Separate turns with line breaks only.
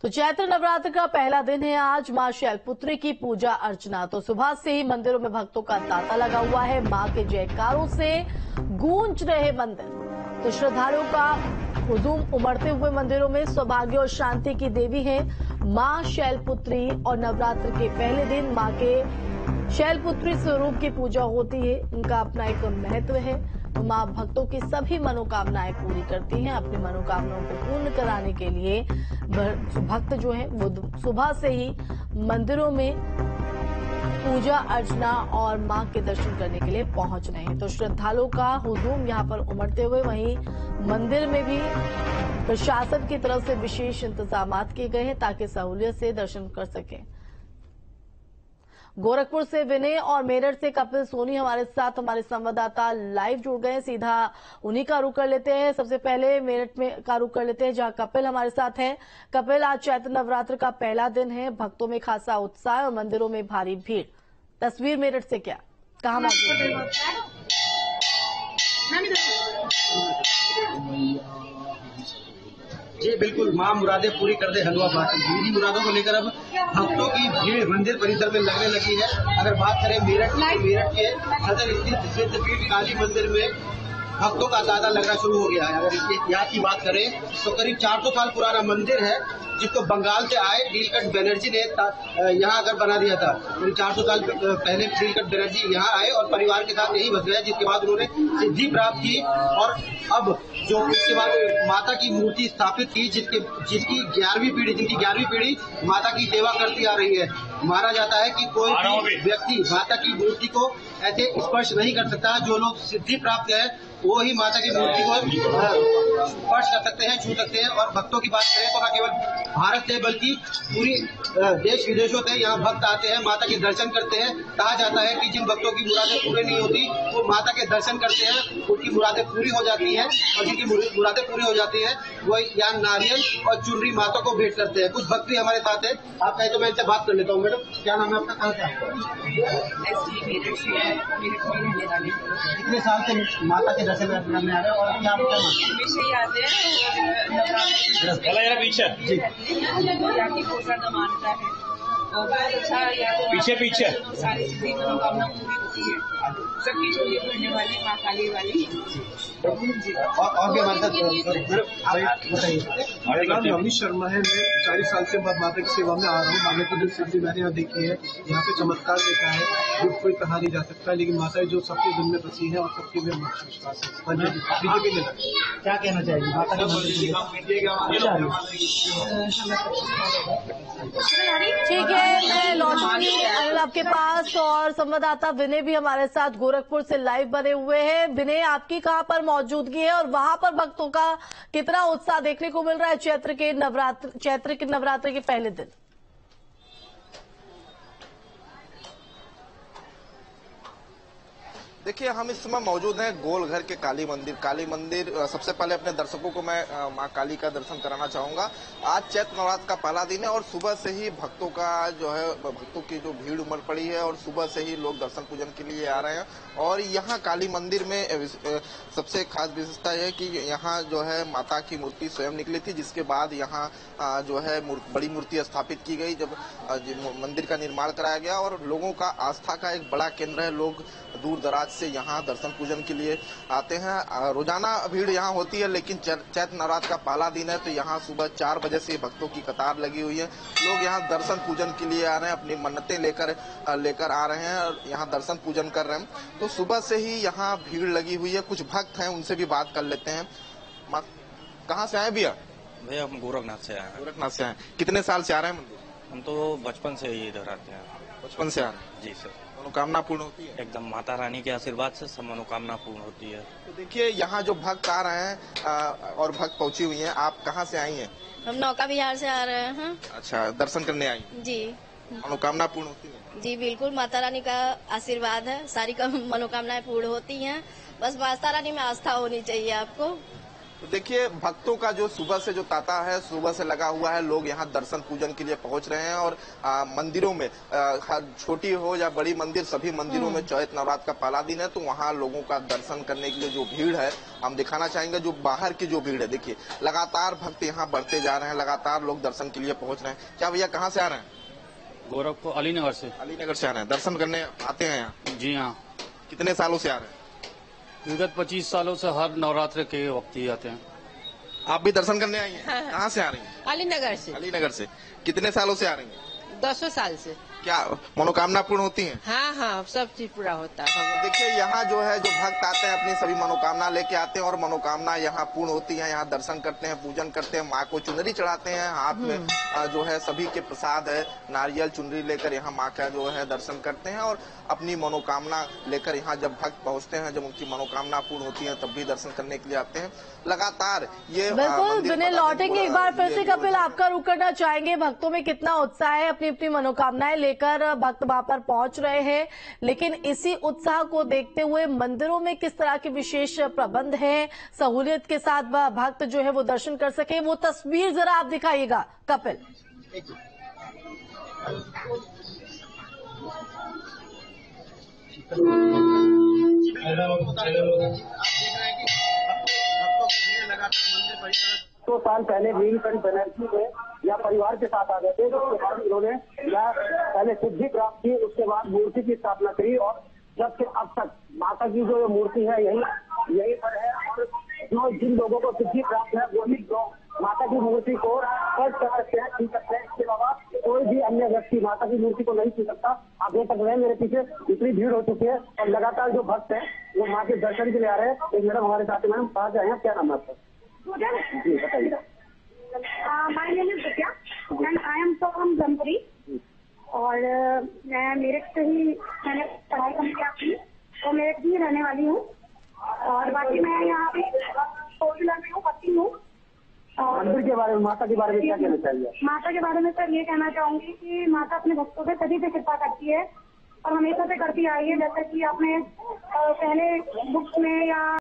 तो चैत्र नवरात्र का पहला दिन है आज। मां शैलपुत्री की पूजा अर्चना तो सुबह से ही मंदिरों में भक्तों का तांता लगा हुआ है। मां के जयकारों से गूंज रहे मंदिर। तो श्रद्धालुओं का हुजूम उमड़ते हुए मंदिरों में। सौभाग्य और शांति की देवी है मां शैलपुत्री और नवरात्र के पहले दिन मां के शैलपुत्री स्वरूप की पूजा होती है। इनका अपना एक महत्व है। मां भक्तों की सभी मनोकामनाएं पूरी करती हैं। अपनी मनोकामनाओं को पूर्ण कराने के लिए भक्त जो है वो सुबह से ही मंदिरों में पूजा अर्चना और मां के दर्शन करने के लिए पहुंच रहे हैं। तो श्रद्धालुओं का हुजूम यहां पर उमड़ते हुए वहीं मंदिर में भी प्रशासन की तरफ से विशेष इंतजाम किए गए हैं ताकि सहूलियत से दर्शन कर सकें। गोरखपुर से विनय और मेरठ से कपिल सोनी हमारे साथ हमारे संवाददाता लाइव जुड़ गए। सीधा उन्हीं का रुख कर लेते हैं। सबसे पहले मेरठ में का रुख कर लेते हैं जहां कपिल हमारे साथ हैं। कपिल, आज चैत्र नवरात्र का पहला दिन है। भक्तों में खासा उत्साह और मंदिरों में भारी भीड़। तस्वीर मेरठ से क्या, कहां मौजूद है?
जी बिल्कुल, मां मुरादें पूरी कर दे हलवा बाटी। मेरी मुरादों को लेकर अब भक्तों की भीड़ मंदिर परिसर में लगने लगी है। अगर बात करें मेरठ के सदर स्थित सिद्धपीठ काली मंदिर में भक्तों का तांता लगना शुरू हो गया है। अगर इसके इतिहास की बात करें तो करीब 400 साल पुराना मंदिर है जिसको बंगाल से आए नीलकंठ बनर्जी ने यहाँ आकर बना दिया था। करीब 400 साल पहले नीलकंठ बनर्जी यहाँ आए और परिवार के साथ यहीं बस गए, जिसके बाद उन्होंने सिद्धि प्राप्त की और अब जो इसके बाद माता की मूर्ति स्थापित की जिसकी 11वीं पीढ़ी माता की सेवा करती आ रही है। माना जाता है कि कोई भी व्यक्ति माता की मूर्ति को ऐसे स्पर्श नहीं कर सकता। जो लोग सिद्धि प्राप्त है वो ही माता की मूर्ति को स्पर्श कर सकते हैं, छू सकते हैं। और भक्तों की बात करें तो न केवल भारत से बल्कि पूरी देश विदेशों से यहाँ भक्त आते हैं, माता के दर्शन करते हैं। कहा जाता है कि जिन भक्तों की मुरादें पूरी नहीं होती वो माता के दर्शन करते हैं, उनकी मुरादें पूरी हो जाती हैं। और जिनकी मुरादें पूरी हो जाती है वो यहाँ नारियल और चुनरी माता को भेंट करते हैं। कुछ भक्त भी हमारे साथ है, आप कहें तो मैं इनसे बात कर लेता हूँ। मैडम, क्या नाम है आपका, कहाँ से आपका? कितने साल से माता के दर्शन करने आ रहे हैं और अपने आप क्या
हमेशा ही आते हैं?
पीछे जी
मानता है और बहुत अच्छा
पीछे
सारी चीजें मनोकामना पूरी होती है। सबकी चोरी करने वाली माँ काली वाली।
और भी हमारे साथ
नाम रमेश शर्मा है। मैं 40 साल से माता की सेवा में आ रहा हूँ। माता की जो सिद्धि मैंने यहाँ देखी है, यहाँ पे चमत्कार देखा है, जो कोई कहा नहीं जा सकता। लेकिन माता जो सबके दिल में बसी है और सबके में विश्वास है। बीजेपी ने
क्या कहना चाहिए माता का
ठीक है, मैं लौटूंगी अनिल आपके पास। और संवाददाता विनय भी हमारे साथ गोरखपुर से लाइव बने हुए हैं। विनय, आपकी कहां पर मौजूदगी है और वहां पर भक्तों का कितना उत्साह देखने को मिल रहा है चैत्र के नवरात्र के पहले दिन?
देखिए, हम इस समय मौजूद हैं गोलघर के काली मंदिर। सबसे पहले अपने दर्शकों को मैं मां काली का दर्शन कराना चाहूंगा। आज चैत्र नवरात्र का पहला दिन है और सुबह से ही भक्तों की जो भीड़ उमड़ पड़ी है और सुबह से ही लोग दर्शन पूजन के लिए आ रहे हैं। और यहाँ काली मंदिर में सबसे खास विशेषता है कि यहाँ जो है माता की मूर्ति स्वयं निकली थी, जिसके बाद यहाँ जो है बड़ी मूर्ति स्थापित की गई जब मंदिर का निर्माण कराया गया। और लोगों का आस्था का एक बड़ा केंद्र है। लोग दूर दराज से यहाँ दर्शन पूजन के लिए आते हैं। रोजाना भीड़ यहाँ होती है, लेकिन चैत्र नवरात्र का पहला दिन है तो यहाँ सुबह 4 बजे से भक्तों की कतार लगी हुई है। लोग यहाँ दर्शन पूजन के लिए आ रहे हैं, अपनी मन्नतें लेकर आ रहे हैं और यहाँ दर्शन पूजन कर रहे हैं। तो सुबह से ही यहाँ भीड़ लगी हुई है। कुछ भक्त हैं, उनसे भी बात कर लेते हैं। कहाँ से आए भैया?
भैया हम गोरखनाथ से आए हैं।
गोरखनाथ से आए। कितने साल से आ रहे हैं मंदिर?
हम तो बचपन से ही इधर आते हैं।
बचपन से आ रहे हैं?
जी सर।
मनोकामना पूर्ण होती है?
एकदम, माता रानी के आशीर्वाद से सब मनोकामना पूर्ण होती है।
तो देखिए, यहाँ जो भक्त आ रहे हैं और भक्त पहुंची हुई हैं, आप कहाँ से आई हैं?
हम नौका विहार से आ रहे हैं।
अच्छा, दर्शन करने आई
जी।
मनोकामना पूर्ण होती है?
जी बिल्कुल, माता रानी का आशीर्वाद है, सारी मनोकामनाएं पूर्ण होती हैं। बस माता रानी में आस्था होनी चाहिए आपको।
देखिए, भक्तों का जो सुबह से जो तांता है, सुबह से लगा हुआ है। लोग यहाँ दर्शन पूजन के लिए पहुंच रहे हैं और मंदिरों में छोटी हो या बड़ी मंदिर, सभी मंदिरों में चैत नवरात्र का पहला दिन है, तो वहाँ लोगों का दर्शन करने के लिए जो भीड़ है, हम दिखाना चाहेंगे जो बाहर की जो भीड़ है। देखिए, लगातार भक्त यहाँ बढ़ते जा रहे हैं, लगातार लोग दर्शन के लिए पहुंच रहे हैं। क्या भैया कहाँ से आ रहे हैं?
गोरखपुर अलीनगर से।
अलीनगर से आ रहे हैं, दर्शन करने आते हैं यहाँ?
जी हाँ,
कितने सालों से आ रहे हैं?
विगत 25 सालों से हर नवरात्र के वक्त ही आते हैं।
आप भी दर्शन करने आई हैं? कहाँ से आ रही हैं?
अलीनगर से।
अलीनगर से। कितने सालों से आ रही हैं?
200 साल से।
क्या मनोकामना पूर्ण होती है?
हाँ हाँ, सब चीज पूरा होता है।
देखिए, यहाँ जो है जो भक्त आते हैं अपनी सभी मनोकामना लेके आते हैं और मनोकामना यहाँ पूर्ण होती है। यहाँ दर्शन करते हैं, पूजन करते हैं, माँ को चुनरी चढ़ाते हैं, हाथ में जो है सभी के प्रसाद है, नारियल चुनरी लेकर यहाँ माँ का जो है दर्शन करते हैं और अपनी मनोकामना लेकर यहाँ जब भक्त पहुँचते हैं, जब उनकी मनोकामना पूर्ण होती है, तब भी दर्शन करने के लिए आते हैं। लगातार ये
बिल्कुल विनय लौटेंगे एक बार फिर से। कपिल, आपका रुख करना चाहेंगे, भक्तों में कितना उत्साह है, अपनी अपनी मनोकामनाएं लेकर भक्त वहां पर पहुंच रहे हैं, लेकिन इसी उत्साह को देखते हुए मंदिरों में किस तरह के विशेष प्रबंध हैं, सहूलियत के साथ भक्त जो है वो दर्शन कर सके, वो तस्वीर जरा आप दिखाइएगा कपिल।
तो साल पहले नीलकंठ बनर्जी में या परिवार के साथ आ गए थे, तो उसके बाद उन्होंने या पहले सिद्धि प्राप्त की, उसके बाद मूर्ति की स्थापना करी और जब से अब तक माता की जो मूर्ति है यही पर है। और जो जिन लोगों को सिद्धि प्राप्त है वो भी माता की मूर्ति को स्पर्श कर सकते हैं, छू सकते हैं। इसके अलावा कोई भी अन्य व्यक्ति माता की मूर्ति को नहीं छू सकता। आप देख सकते हैं मेरे पीछे इतनी भीड़ हो चुकी है और लगातार जो भक्त हैं वो माँ के दर्शन के लिए आ रहे हैं। एक मैडम हमारे साथ है, मैडम कहाँ से आए हैं, क्या नाम है आपका? जी बताइए।
My name is Vidya and I am from Jampuri और मैं मेरठ से ही मैंने पढ़ाई कंप्लीट की तो मेरठ की रहने वाली हूँ और बाकी मैं यहाँ पे 4 जिला में हूँ, पति हूँ।
मंदिर के बारे में, माता के बारे में क्या कहना चाहिए?
माता के बारे में सर ये कहना चाहूंगी कि माता अपने भक्तों पे सभी पे कृपा करती है और हमेशा से करती आई है। जैसा कि आपने पहले बुक्स में या